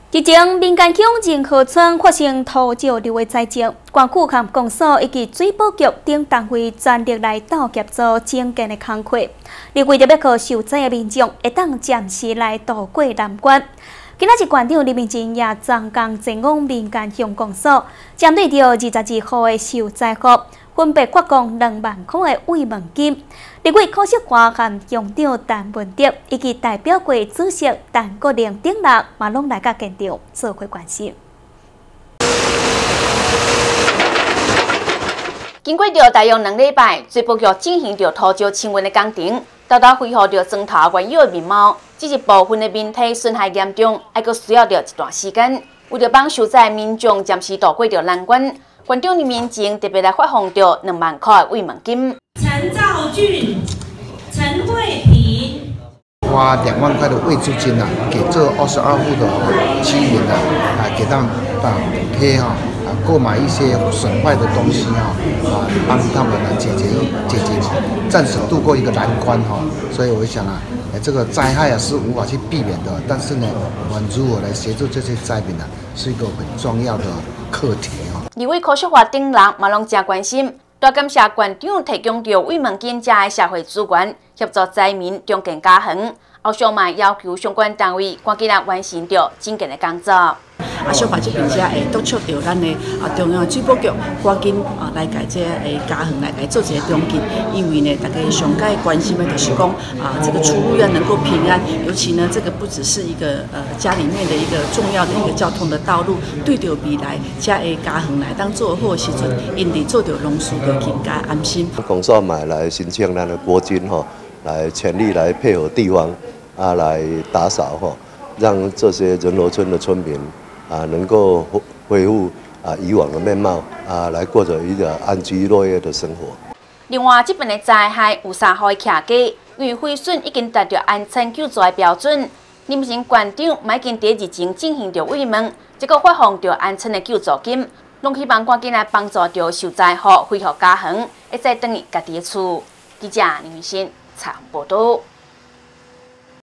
日前，民间乡仁和村发生土石流的灾情，管区和公所以及水保局等单位全力来到协助整建的工作，你为着要靠受灾的民众会当暂时来渡过难关。今仔日县长李明珍也专工前往民间乡公所，针对着22号的受灾户，分别发放2万块的慰问金。立委柯锡华和乡长陈文德以及代表会主席陈国良等人，嘛拢来到现场做回关心。 经过着大约2礼拜，水保局进行着土石清运的工程，豆豆恢复着砖头原有的面貌，只是部分的面体损害严重，还阁需要着一段时间。为着帮受灾民众暂时渡过着难关，县长李明珍特别来发放着2万块慰问金。 陈兆俊、陈慧萍花2万块的慰助金给这22户的居民给他们补贴购买一些损坏的东西帮他们解决暂时度过一个难关所以我想这个灾害是无法去避免的，但是呢，我们如何来协助这些灾民是一个很重要的课题立委柯锡华等人嘛拢真关心。大感谢县长提供着慰问金这的社会资源，协助灾民重建家园。后续嘛要求相关单位赶紧来完成着整建的工作。 小华这边才会督促着咱的中央水保局赶紧来改这家园来做一个重建，因为呢，大家上该关心的就是讲这个出入要能够平安，尤其呢，这个不只是一个家里面的一个重要的一个交通的道路，对着未来这个家园来当做好时阵，因哋做着农事就更加安心。 公所买来申请咱的国军来全力来配合地方来打扫让这些仁和村的村民能够恢复以往的面貌来过着一个安居乐业的生活。 另外，这边的灾害有3户的客家，因为毁损已经达到安全救助的标准，林县县长嘛已经在日前进行着慰问，结果发放着安全的救助金，拢希望赶紧来帮助着受灾户恢复家园，会再回去家己的厝。记者林明信采访报道。